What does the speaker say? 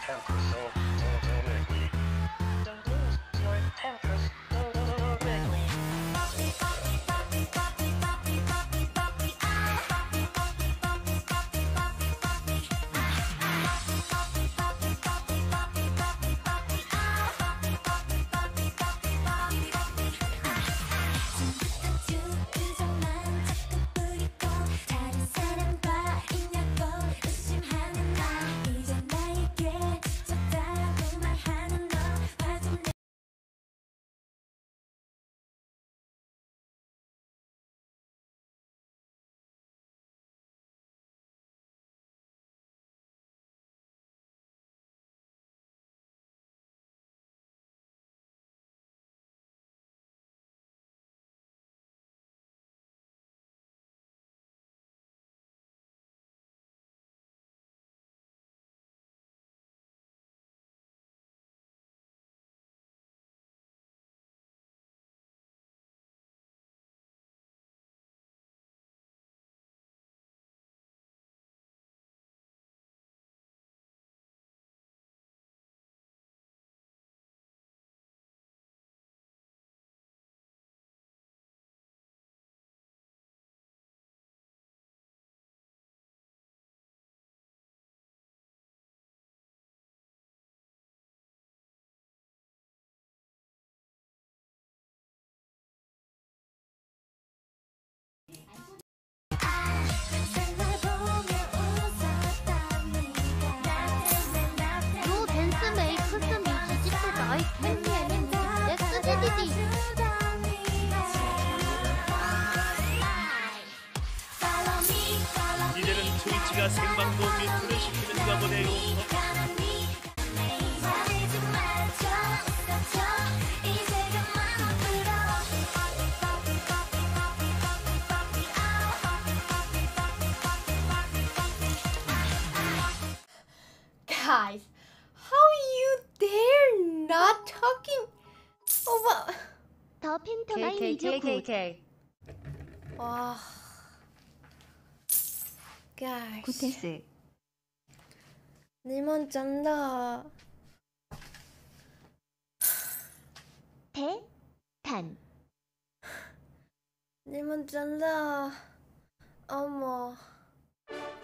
temper so quickly. Don't lose your temper so quickly. 요 댄스 메이크 스미 디지털 나이 팬미에는 SDDD 이제는 트위치가 생방송 뮤트를 시키는가 보네요. Guys, how you dare not talking over? 더 팬터마인 리조 굿 와, guys, 구테스 니만 짠다. 대탄 니만 짠다. 어머.